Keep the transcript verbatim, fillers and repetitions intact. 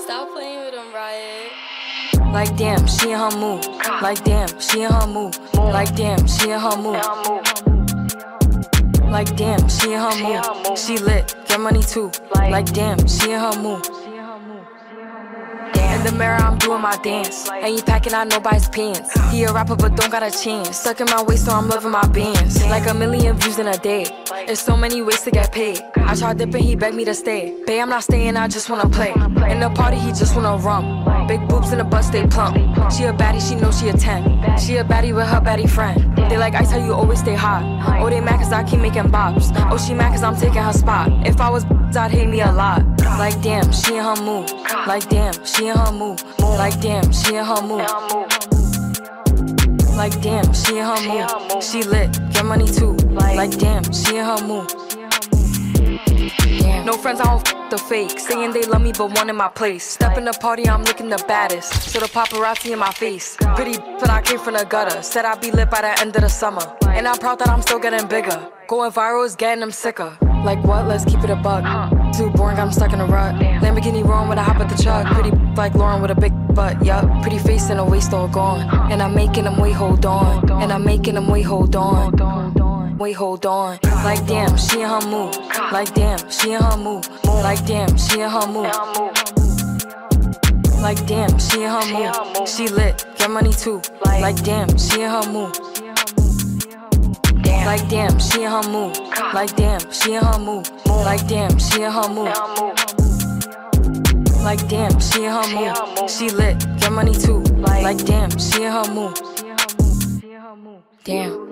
Stop playing with him, Riot. Like damn, she in her mood. Like damn, she in her mood. Like damn, she in her mood. Like damn, she in her mood. She lit, get money too. Like damn, she in her mood. In the mirror, I'm doing my dance. Ain't you packing out nobody's pants. He a rapper, but don't got a chance. Stuck in my waist, so I'm loving my bands. Like a million views in a day. There's so many ways to get paid. I tried dipping, he begged me to stay. Babe, I'm not staying, I just wanna play. In the party, he just wanna rum. Big boobs in the butt, stay plump. She a baddie, she knows she a ten. She a baddie with her baddie friend. They like ice, how you always stay hot. Oh, they mad cause I keep making bops. Oh, she mad cause I'm taking her spot. If I was I'd hate me a lot. Like damn, she in her mood. Like damn, she in her mood. Like damn, she in her mood. Like damn, she in her mood. She lit, get money too. Like damn, she in her mood. No friends, I don't f the fake. Saying they love me, but one in my place. Step in the party, I'm looking the baddest. So the paparazzi in my face. Pretty, but I came from the gutter. Said I'd be lit by the end of the summer. And I'm proud that I'm still getting bigger. Going viral is getting them sicker. Like what? Let's keep it a buck. Too boring, I'm stuck in a rut. Lamborghini roaring when I hop at the truck. Pretty like Lauren with a big butt, yup. Pretty face and a waist all gone. And I'm making them wait, hold on. And I'm making them wait, hold on. Wait, hold on. Like damn, she in her mood. Like damn, she in her mood. Like damn, she in her mood. Like damn, she in her mood. She lit, get money too. Like damn, she in her mood. Like damn, she in her mood. Like damn, she in her mood. Like damn, she in her mood. Like damn, she in her mood. She lit, get money too. Like damn, she in her mood. Damn.